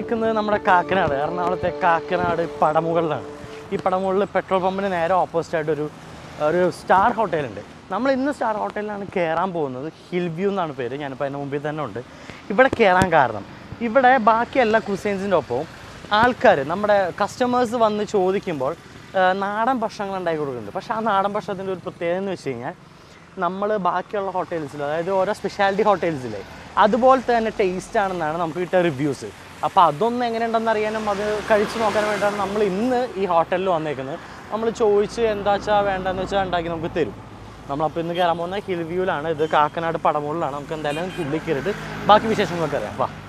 നിൽക്കുന്നത് നമ്മുടെ കാക്കനാട്, എറണാകുളത്തെ കാക്കനാട് പടമുകളിലാണ്. ഈ പടമുകളിൽ പെട്രോൾ പമ്പിന് നേരെ ഓപ്പോസിറ്റായിട്ട് ഒരു സ്റ്റാർ ഹോട്ടലുണ്ട്. നമ്മൾ ഇന്ന് സ്റ്റാർ ഹോട്ടലിലാണ് കയറാൻ പോകുന്നത്. ഹിൽ വ്യൂ എന്നാണ് പേര്. ഞാനിപ്പോൾ അതിന് മുമ്പിൽ തന്നെ ഉണ്ട്. ഇവിടെ കയറാൻ കാരണം ഇവിടെ ബാക്കി എല്ലാ കുസൈൻസിൻ്റെ ഒപ്പവും ആൾക്കാർ, നമ്മുടെ കസ്റ്റമേഴ്സ് വന്ന് ചോദിക്കുമ്പോൾ നാടൻ ഭക്ഷണങ്ങൾ ഉണ്ടാക്കി കൊടുക്കുന്നുണ്ട്. പക്ഷേ ആ നാടൻ ഭക്ഷണത്തിൻ്റെ ഒരു പ്രത്യേകത എന്ന് വെച്ച് കഴിഞ്ഞാൽ നമ്മൾ ബാക്കിയുള്ള ഹോട്ടൽസിൽ, അതായത് ഓരോ സ്പെഷ്യാലിറ്റി ഹോട്ടൽസിലെ അതുപോലത്തെ തന്നെ ടേസ്റ്റ് ആണെന്നാണ് നമുക്ക് കിട്ടിയ റിവ്യൂസ്. അപ്പോൾ അതൊന്നും എങ്ങനെയുണ്ടെന്ന് അറിയാനും അത് കഴിച്ച് നോക്കാനും വേണ്ടിയിട്ടാണ് നമ്മൾ ഇന്ന് ഈ ഹോട്ടലിൽ വന്നേക്കുന്നത്. നമ്മൾ ചോദിച്ച് എന്താ വെച്ചാൽ വേണ്ടതെന്ന് വെച്ചാൽ ഉണ്ടാക്കി നമുക്ക് തരും. നമ്മളപ്പോൾ ഇന്ന് കയറാൻ പോകുന്ന ഹിൽ വ്യൂവിലാണ്. ഇത് കാക്കനാട് പടമുകളിലാണ്. നമുക്ക് എന്തായാലും ഉള്ളിൽ കയറിയിട്ട് ബാക്കി വിശേഷങ്ങളൊക്കെ അറിയാം. വാ.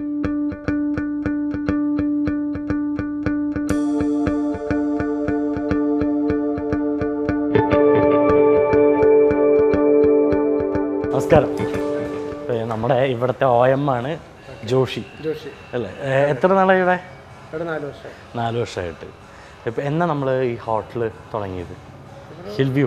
നമസ്കാരം. നമ്മുടെ ഇവിടുത്തെ OM ആണ് ജോഷി അല്ലേ? എത്ര നാളായി ഇവിടെ? 4 വർഷമായിട്ട്. ഇപ്പം എന്നാ നമ്മൾ ഈ ഹോട്ടൽ തുടങ്ങിയത്? ഹിൽ വ്യൂ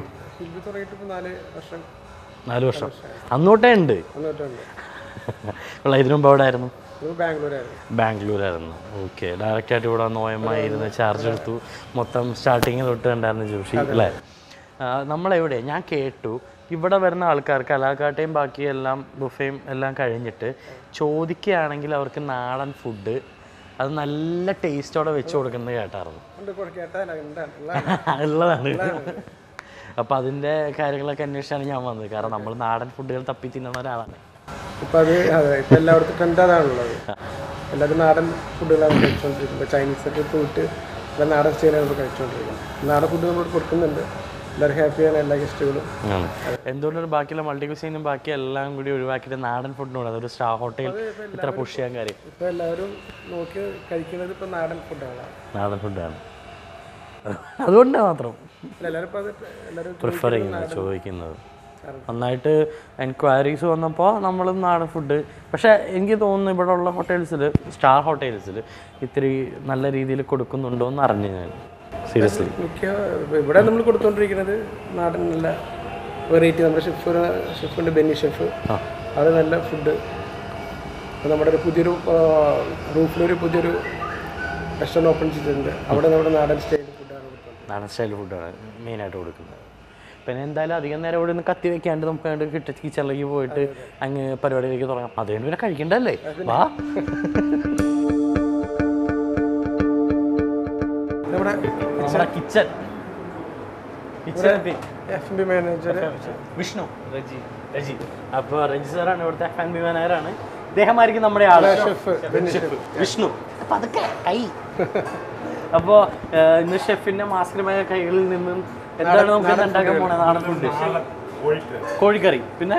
4 വർഷം അന്നോട്ടേ ഉണ്ട്. ഇതിനു മുമ്പ് എവിടെ ആയിരുന്നു? ബാംഗ്ലൂരായിരുന്നു. ഓക്കെ. ഡയറക്റ്റായിട്ട് ഇവിടെ വന്ന് OM ആയിരുന്നു, ചാർജ് എടുത്തു. മൊത്തം സ്റ്റാർട്ടിങ് തൊട്ട് ഉണ്ടായിരുന്നു ജോഷി അല്ലേ? നമ്മളെവിടെ ഞാൻ കേട്ടു ഇവിടെ വരുന്ന ആൾക്കാർക്ക് അലാക്കാട്ടയും ബാക്കിയെല്ലാം ബുഫയും എല്ലാം കഴിഞ്ഞിട്ട് ചോദിക്കുകയാണെങ്കിൽ അവർക്ക് നാടൻ ഫുഡ് അത് നല്ല ടേസ്റ്റോടെ വെച്ച് കൊടുക്കുന്നത് കേട്ടായിരുന്നു. ഉള്ളതാണ്. അപ്പോൾ അതിൻ്റെ കാര്യങ്ങളൊക്കെ അന്വേഷിച്ചാണ് ഞാൻ വന്നത്. കാരണം നമ്മൾ നാടൻ ഫുഡുകൾ തപ്പി തിന്നുന്ന ഒരാളാണ്. ഇപ്പം അത് അതെ, ഇപ്പം എല്ലായിടത്തും ട്രെൻഡ് അതാണുള്ളത്. എല്ലാവരും നാടൻ ഫുഡുകളാണ് കഴിച്ചുകൊണ്ടിരിക്കുന്നത്. ചൈനീസൊക്കെ പോയിട്ട് എല്ലാം നാടൻ സ്റ്റൈലാണ് കഴിച്ചുകൊണ്ടിരിക്കുന്നത്. നാടൻ ഫുഡ് നമ്മൾ കൊടുക്കുന്നുണ്ട്. എല്ലാവരും ഹാപ്പിയാണ്, എല്ലാ ഗസ്റ്റുകളും. എന്തുകൊണ്ടൊരു ബാക്കിയുള്ള മൾട്ടി ക്യൂസീനും ബാക്കി എല്ലാം കൂടി ഒഴിവാക്കിയിട്ട് നാടൻ ഫുഡിനോട് അതൊരു സ്റ്റാർ ഹോട്ടൽ ഇത്ര പുഷ് ചെയ്യാൻ കാര്യം? ഇപ്പോൾ എല്ലാവരും നോക്കി കഴിക്കുന്നത് ഇപ്പോൾ നാടൻ ഫുഡാണ്. നാടൻ ഫുഡാണ്. അതുകൊണ്ട് മാത്രം എല്ലാവരും ഇപ്പോൾ അത് എല്ലാവരും പ്രിഫർ ചെയ്യുന്നത്, ചോദിക്കുന്നത്. നന്നായിട്ട് എൻക്വയറീസ് വന്നപ്പോൾ നമ്മളും നാടൻ ഫുഡ്. പക്ഷേ എനിക്ക് തോന്നുന്നു ഇവിടെ ഉള്ള ഹോട്ടൽസിൽ, സ്റ്റാർ ഹോട്ടൽസിൽ ഇത്തിരി നല്ല രീതിയിൽ കൊടുക്കുന്നുണ്ടോ എന്ന് അറിഞ്ഞു ഞാൻ. സീരിയസ്ലി ഇവിടെ നമ്മൾ കൊടുത്തുകൊണ്ടിരിക്കുന്നത് നാടൻ നല്ല വെറൈറ്റി. നമ്മുടെ ഷെഫുണ്ട്, ബെന്നി ഷെഫ്. അത് നല്ല ഫുഡ്. നമ്മുടെ ഒരു പുതിയൊരു റൂഫിലൊരു പുതിയൊരു റെസ്റ്റോറൻറ്റ് ഓപ്പൺ ചെയ്തിട്ടുണ്ട്. അവിടെ നമ്മുടെ നാടൻ സ്റ്റൈൽ ഫുഡാണ് കൊടുക്കുന്നത്. നാടൻ സ്റ്റൈൽ ഫുഡാണ് മെയിനായിട്ട് കൊടുക്കുന്നത്. പിന്നെ എന്തായാലും അധികം നേരം ഇവിടെ നിന്ന് കത്തി വെക്കാണ്ട് നമുക്ക് വേണ്ട കിച്ചണിലേക്ക് പോയിട്ട് അങ്ങ് പരിപാടിയിലേക്ക് തുടങ്ങാം. അതുകൊണ്ട് പിന്നെ കഴിക്കണ്ടല്ലേ? വാ. നമ്മുടെ കിച്ചൺ F&B മാനേജർ വിഷ്ണു, രജി. അപ്പോൾ രജി സാറാണ് ഇവിടുത്തെ F&B മാനേജറാണ്. ഇദ്ദേഹമായിരിക്കും നമ്മുടെ ആള് വിഷ്ണു. അപ്പം അതൊക്കെ കൈ. അപ്പോൾ ഇന്ന് ഷെഫിൻ്റെ മാസ്കരമായ കൈകളിൽ നിന്നും എന്താണ് നമുക്ക് ഉണ്ടാക്കാൻ പോണത്? നാടൻ ഫുഡ്, കോഴിക്കറി, പിന്നെ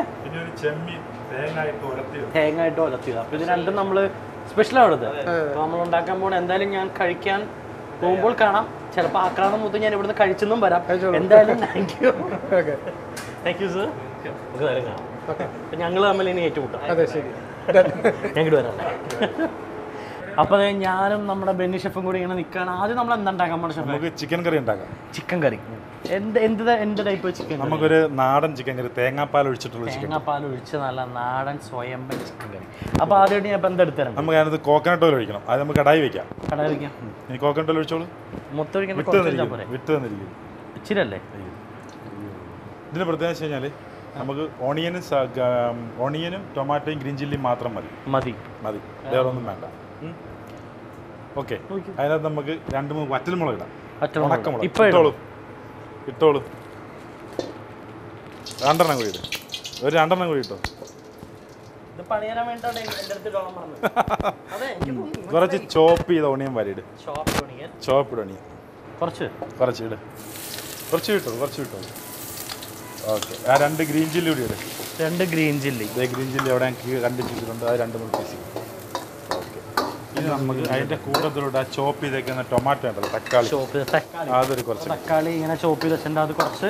തേങ്ങായിട്ട് ഉലത്തിയത്. അപ്പോൾ ഇത് രണ്ടും നമ്മൾ സ്പെഷ്യലാണ് ഇവിടുത്തെ. അപ്പോൾ നമ്മൾ ഉണ്ടാക്കാൻ പോകണം. എന്തായാലും ഞാൻ കഴിക്കാൻ പോകുമ്പോൾ കാണാം. ചിലപ്പോൾ ആക്രാന്തം മൊത്തം ഞാൻ ഇവിടുന്ന് കഴിച്ചെന്നും വരാം. എന്തായാലും താങ്ക് യു സർ. നമുക്ക് നേരം കാണാം. അപ്പം ഞങ്ങൾ തമ്മിൽ ഇനി ഏറ്റുമുട്ടാം. ഞങ്ങൾ വരാം. അപ്പോൾ ഞാനും നമ്മുടെ ബെന്നി ഷെഫും കൂടി ഇങ്ങനെ നിൽക്കുകയാണ്. ആദ്യം നമ്മൾ എന്താ ഉണ്ടാക്കാൻ പോകണം ഷെഫ്? നമുക്ക് ചിക്കൻ കറി ഉണ്ടാക്കാം. ചിക്കൻ കറി എന്ത് ടൈപ്പ് ചിക്കൻ? നമുക്കൊരു നാടൻ ചിക്കൻ കറി, തേങ്ങാപ്പാൽ ഒഴിച്ചിട്ടുള്ള തേങ്ങാപ്പാൽ ഒഴിച്ച് നല്ല നാടൻ സ്വയംഭൻ ചിക്കൻ കറി. അപ്പോൾ ആദ്യമായിട്ട് ഞാൻ ഇപ്പം എന്തെടുത്തരാം? നമുക്ക് അതിനകത്ത് കോക്കനട്ട് ഓയിൽ ഒഴിക്കണം. അത് നമുക്ക് കടായി വെക്കാം. കടായി വെക്കാം. ഇനി കോക്കനട്ട് ഓയിൽ ഒഴിച്ചോളൂ. മൊത്തം ഒഴിക്കണം. വിട്ട് തന്നിരിക്കും. ഇച്ചിരി അല്ലേ? ഇതിന് പ്രത്യേകത വെച്ച് കഴിഞ്ഞാൽ നമുക്ക് ഓണിയനും ടൊമാറ്റോയും ഗ്രീൻ ചില്ലിയും മാത്രം മതി. വേറെ ഒന്നും വേണ്ട. ഓക്കെ. അതിനകത്ത് നമുക്ക് 2-3 വറ്റൽമുളക് ഇടാം. ഉണക്കമുളക് ഇട്ടോളൂ. 2 കൂടി ഇടും. ഒരു 2 കൂടി ഇട്ടോ. കുറച്ച് ചോപ്പ് ചെയ്ത ഓണിയൻ വരിയിട്. ചോപ്പ് ഓണിയൻ കുറച്ച് ഇട്. കുറച്ച് കിട്ടും. ഓക്കെ. ആ 2 ഗ്രീൻ ചില്ലി കൂടി ഇട്. 2 ഗ്രീൻ ചില്ലി. ഗ്രീൻ ചില്ലി അവിടെ കണ്ടിട്ടുണ്ട്. അത് 2-3 പീസ്. ഓക്കെ. ഇനി നമുക്ക് അതിൻ്റെ കൂട്ടത്തിലൂടെ ചോപ്പ് ചെയ്തേക്കുന്ന ടൊമാറ്റോ ഉണ്ടല്ലോ, തക്കാളി. അതൊരു കുറച്ച് തക്കാളി ഇങ്ങനെ ചോപ്പ് ചെയ്ത് വെച്ചിട്ടുണ്ട്. അത് കുറച്ച്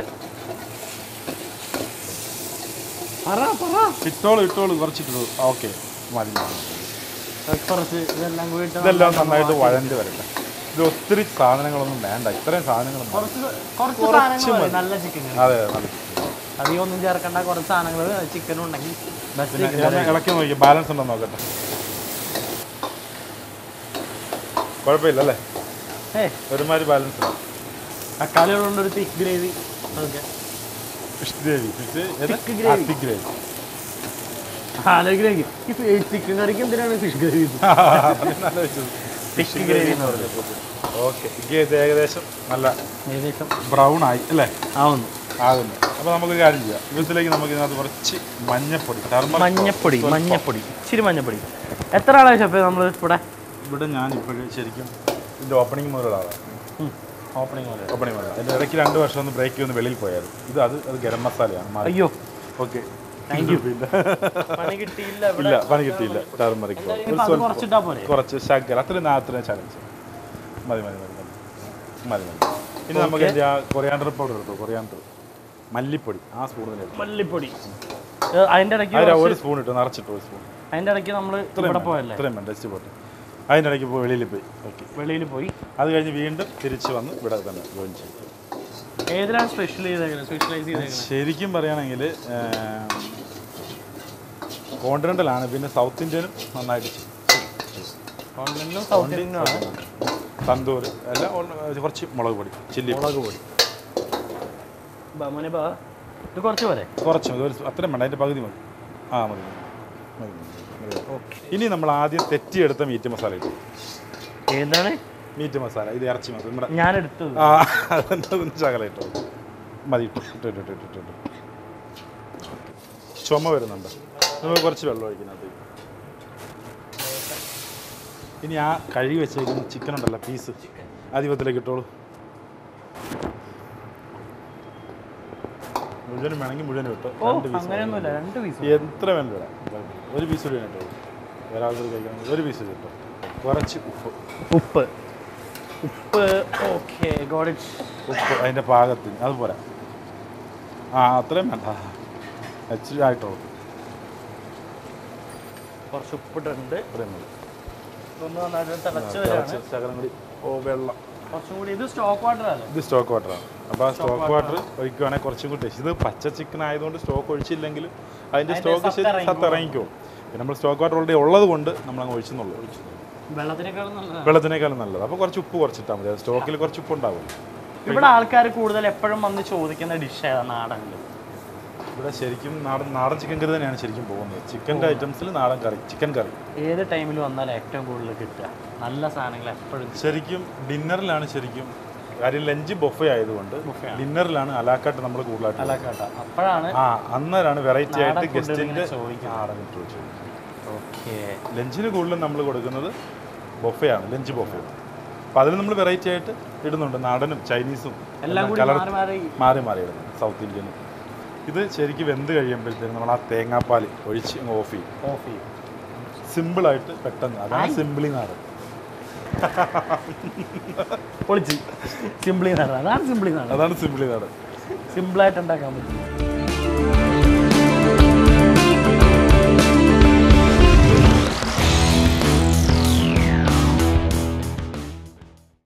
ഇട്ടോളൂ കുറച്ചിട്ടു. ഓക്കെ, മതി. കുറച്ച് ഇതെല്ലാം നന്നായിട്ട് വഴണ്ട് വരട്ടെ. ഇത് ഒത്തിരി സാധനങ്ങളൊന്നും വേണ്ട. ഇത്രയും സാധനങ്ങൾ നല്ല ചിക്കൻ. അതെ, നല്ല അധികം ഒന്നും ചേർക്കേണ്ട കുറച്ച് സാധനങ്ങൾ ചിക്കനും ഉണ്ടെങ്കിൽ ഇളക്കി നോക്കി ബാലൻസ് ഉണ്ടോ നോക്കട്ടെ. കുഴപ്പമില്ല അല്ലേ? ഏയ് ഒരുമാതിരി ബാലൻസ് ആണ്. തക്കാളി ഉള്ളതുകൊണ്ട് ഒരു thick gravy. Okay, fish gravy, Thick gravy. Thick gravy. ആലോചിക്ക് ഈ ചിക്കൻ കറിക്ക് എന്തിനാണ് ഫിഷ് ഗ്രേവി? ഫിഷ് ഗ്രേവി എന്ന് പറയുന്നത്. ഓക്കെ, ഇത് ഏകദേശം നല്ല ഏകദേശം ബ്രൗൺ ആയി അല്ലേ? ആവുന്നു. അപ്പോൾ നമുക്കൊരു കാര്യം ചെയ്യാം. ഇതിലേക്ക് നമുക്ക് ഇതിനകത്ത് കുറച്ച് മഞ്ഞപ്പൊടി, മഞ്ഞപ്പൊടി ഇച്ചിരി മഞ്ഞപ്പൊടി. എത്ര ആളാണ് ഷെഫ് നമ്മൾ ഇവിടെ ഞാൻ ഇപ്പോഴും ശരിക്കും ഇതിൻ്റെ ഓപ്പണിംഗ് മുതലുള്ള ആളാണ്. ഓപ്പണിംഗ് മുതൽ അതിൻ്റെ ഇടയ്ക്ക് 2 വർഷം ഒന്ന് ബ്രേക്ക് ഒന്ന് വെളിയിൽ പോയായിരുന്നു. അത് ഗരം മസാലയാണ്. അയ്യോ, ഓക്കെ, താങ്ക് യു. പണി കിട്ടിയില്ല, പണി കിട്ടിയില്ല. ടർമറിക് കുറച്ചിട്ടാ പോലെ, കുറച്ച് ശകലം, അത്രയും ചലഞ്ച് മതി. ഇനി നമുക്ക് കൊറിയാണ്ടർ പൗഡർ എടുത്തു. കൊറിയാണ്ടർ, മല്ലിപ്പൊടി, ആ സ്പൂണിൽ മല്ലിപ്പൊടി അതിൻ്റെ ഇടയ്ക്ക് ഒരു സ്പൂൺ ഇട്ടു, നിറച്ചിട്ട് ഒരു സ്പൂൺ. അതിൻ്റെ ഇടയ്ക്ക് നമ്മൾ ഇവിടെ പോയല്ലേ, ഇത്രയും വേണ്ട, ടെസ്റ്റ് പോട്ടെ. അതിൻ്റെ ഇടയ്ക്ക് വെളിയിൽ പോയി. ഓക്കെ, വെളിയിൽ പോയി. അത് കഴിഞ്ഞ് വീണ്ടും തിരിച്ച് വന്ന് ഇവിടെ തന്നെ ജോയിൻ ചെയ്തു. ഏതിനാണ് സ്പെഷ്യലൈസ് ചെയ്തേക്കുന്നത്? ശരിക്കും പറയുകയാണെങ്കിൽ കോണ്ടിനെൻ്റലാണ്, പിന്നെ സൗത്ത് ഇന്ത്യനും നന്നായിട്ട് ചെയ്യും. കോണ്ടിനെൻ്റലും സൗത്ത് ഇന്ത്യനുമാണ്. തന്തൂർ എല്ലാം കുറച്ച് മുളക് പൊടി, ചില്ലി മുളക് പൊടി. ഇത് കുറച്ച് പോരെ? കുറച്ച് അത്രയും വേണ്ട, അതിൻ്റെ പകുതി മതി. മതി. ഇനി നമ്മൾ ആദ്യം തെറ്റിയെടുത്ത മീറ്റ് മസാല ഇട്ടു. ഏതാണ് മീറ്റ് മസാല? ഇത് ഇറച്ചി മസാല നമ്മുടെ ഞാൻ എടുത്തത്. അതെന്താ ശകല ഇട്ടോ മതി. ഇട്ടു. ചുമ വരുന്നുണ്ട്, നമുക്ക് കുറച്ച് വെള്ളം ഒഴിക്കുന്നത്. ഇനി ആ കഴുകി വെച്ചേക്കുന്ന ചിക്കൻ ഉണ്ടല്ലോ, പീസ് ആധിപത്യത്തിലേക്ക് ഇട്ടോളൂ. മുഴുവനും വേണമെങ്കിൽ മുഴുവനും ഇട്ടോ. 2 പീസ് എത്ര വേണ്ട ഇടാം. 1 പീസ് കൂടി ഇട്ടോ. ഒരാൾക്ക് കഴിക്കണമെങ്കിൽ 1 പീസ് കിട്ടും. കുറച്ച് ഉപ്പ്. Okay, got it. ഉപ്പ് അതിൻ്റെ പാകത്തിന്, അത് പോരാ. അത്രയും വേണ്ട, ഇച്ചിരി ആയിട്ടോ. കുറച്ച് ഉപ്പിട്ടുണ്ട്. അത്രയും മതി. ഇതൊന്ന് നന്നായിട്ട് തിളച്ച് വരാണ്. ശകലം കൂടി വെള്ളം. കുറച്ചും കൂടി. ഇത് സ്റ്റോക്ക് വാട്ടറാണ്. ഇത് സ്റ്റോക്ക് വാട്ടറാണ്. അപ്പോൾ ആ സ്റ്റോക്ക് വാട്ടർ ഒഴിക്കുകയാണെങ്കിൽ കുറച്ചും കൂടി ടേസ്റ്റ്. ഇത് പച്ച ചിക്കൻ ആയതുകൊണ്ട് സ്റ്റോക്ക് ഒഴിച്ചില്ലെങ്കിലും അതിൻ്റെ സ്റ്റോക്ക് സത്ത് ഇറങ്ങിക്കോളും. പിന്നെ നമ്മൾ സ്റ്റോക്ക് വാട്ടർ ഓൾറെഡി ഉള്ളത് കൊണ്ട് നമ്മളങ്ങ് ഒഴിച്ചെന്നുള്ളൂ. വെള്ളത്തിനേക്കാളും നല്ലത്. അപ്പോൾ കുറച്ച് ഉപ്പ് കുറച്ചിട്ടാൽ മതി. സ്റ്റോക്കിൽ കുറച്ച് ഉപ്പ് ഉണ്ടാവും. ഇവിടെ ആൾക്കാർ കൂടുതൽ എപ്പോഴും വന്ന് ചോദിക്കുന്ന ഡിഷ് ഏതാണ് നാടനിൽ? ഇവിടെ ശരിക്കും നാടൻ ചിക്കൻ കറി തന്നെയാണ് ശരിക്കും പോകുന്നത്. ചിക്കൻ്റെ ഐറ്റംസിൽ നാടൻ കറി, ചിക്കൻ കറി. ഏത് ടൈമിൽ വന്നാൽ ഏറ്റവും കൂടുതൽ കിട്ടുക നല്ല സാധനങ്ങൾ എപ്പോഴും? ശരിക്കും ഡിന്നറിലാണ്. ശരിക്കും കാര്യം ലഞ്ച് ബൊഫേ ആയതുകൊണ്ട് ഡിന്നറിലാണ് അലാക്കാട്ട് നമ്മൾ കൂടുതലായിട്ട്. അപ്പോഴാണ് അന്നേരമാണ് വെറൈറ്റി ആയിട്ട് ഗസ്റ്റിൻ്റെ നാടൻ ചോദിച്ചത്. ഓക്കെ, ലഞ്ചിന് കൂടുതലും നമ്മൾ കൊടുക്കുന്നത് ബൊഫേ ആണ്, ലഞ്ച് ബൊഫേ. അപ്പോൾ അതിൽ നമ്മൾ വെറൈറ്റി ആയിട്ട് ഇടുന്നുണ്ട്. നാടനും ചൈനീസും കളർ മാറി ഇടുന്നു, സൗത്ത് ഇന്ത്യനും. ഇത് ശരിക്കും വെന്ത് കഴിയുമ്പോഴത്തേക്കും നമ്മൾ ആ തേങ്ങാപ്പാൽ ഒഴിച്ച് ഓഫ് ചെയ്യും. സിമ്പിളായിട്ട് പെട്ടെന്ന്. അതാണ് സിംപിളി നാടൻ. പൊളിച്ച് സിംപിളി നാടൻ. അതാണ് സിംപിളി നാടൻ. അതാണ് സിംപിളി നാടൻ. സിമ്പിളായിട്ട് ഉണ്ടാക്കാൻ പറ്റും.